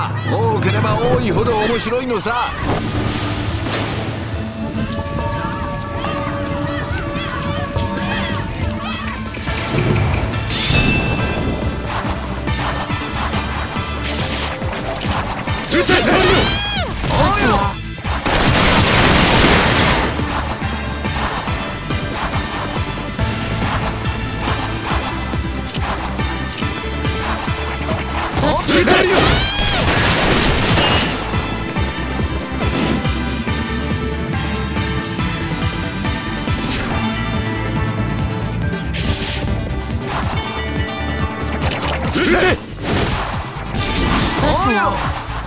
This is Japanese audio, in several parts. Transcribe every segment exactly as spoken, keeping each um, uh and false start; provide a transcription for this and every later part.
は多ければ多いほど面白いのさ。撃て！おうよ！撃てるよ！撃て！おうよ！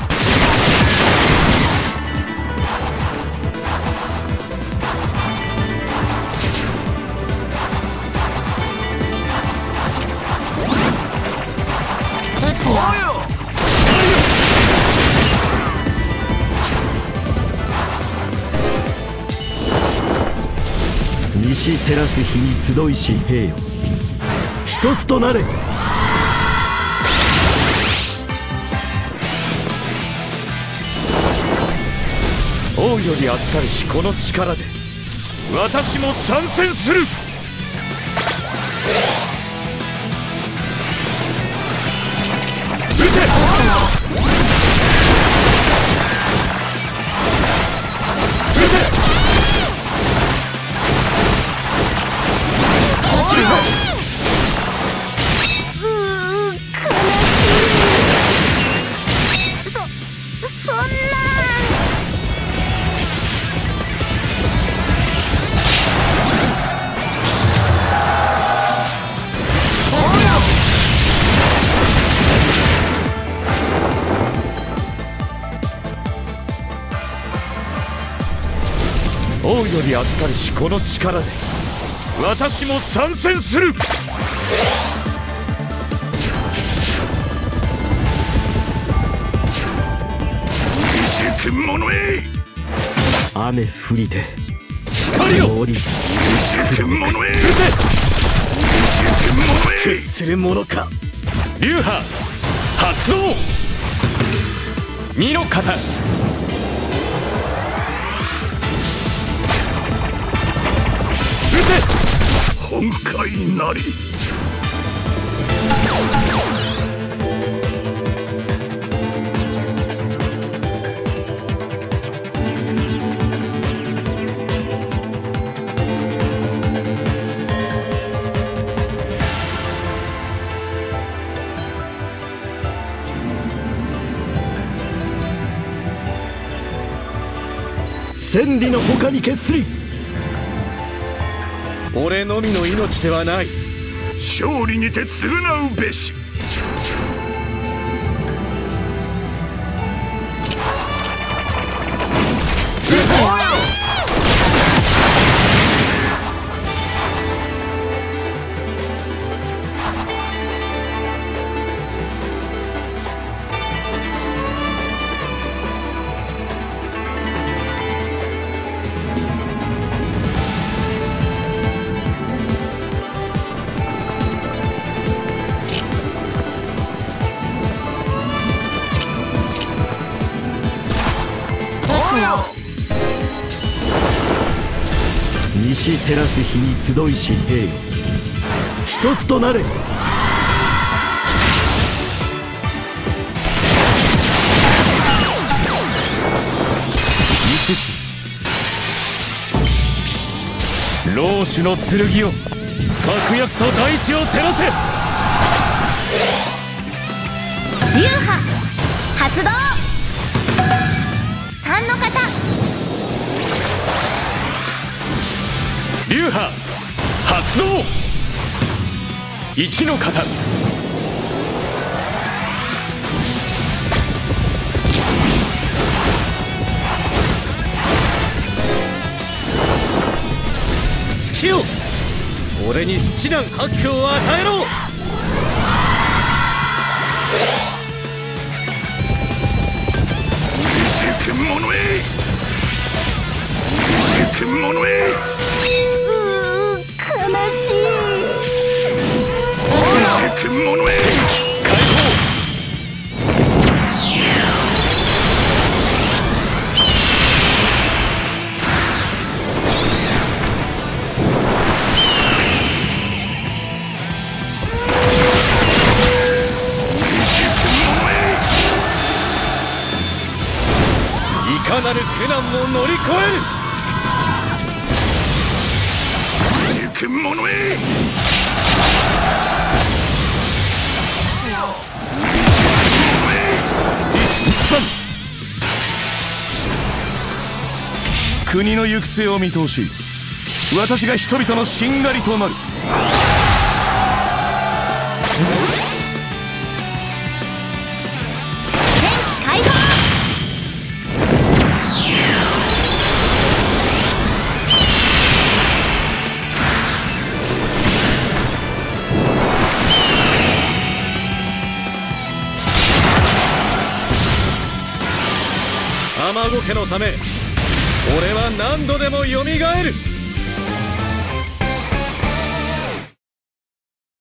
西照らす日に集いし兵よ、一つとなれ。 王より預かるしこの力で私も参戦する。撃て！王より預かるしこの力で私も参戦する。未熟者へ！ 雨降りて光よ！ 未熟者へ！撃て！未熟者へ！ 屈する者か。 流派発動！身の型！本海なり。 千里の他に決すり。 俺のみの命ではない。 勝利にて償うべし。 西照らす日に集いし兵よ、一つとなれ。 老主の剣を確約と大地を照らせ。 流派発動。三の型。 流派発動。一の型。 月よ、俺に七難八凶を与えろ。 未熟者へ。未熟者へ。 うう悲しい。 未熟者へ。解放。 乗り越える。 行く者へ。 国の行く末を見通し、私が人々のしんがりとなる。 開放。 卵家のため俺は何度でもよみがえる。